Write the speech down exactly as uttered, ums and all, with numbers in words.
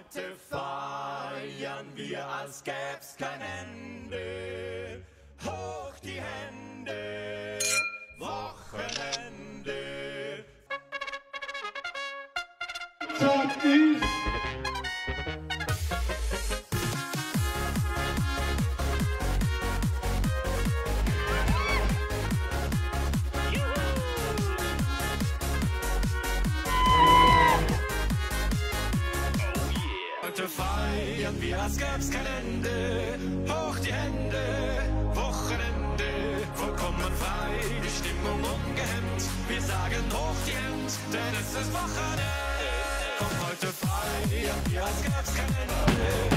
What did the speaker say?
Heute feiern wir, als gäb's kein Ende. Hoch die Hände, Wochenende. Sag ich. Heute feiern wir, als gäb's kein Ende. Hoch die Hände, Wochenende. Vollkommen frei, die Stimmung ungehemmt. Wir sagen hoch die Hände, denn es ist Wochenende. Komm, heute feiern wir, als gäb's kein Ende.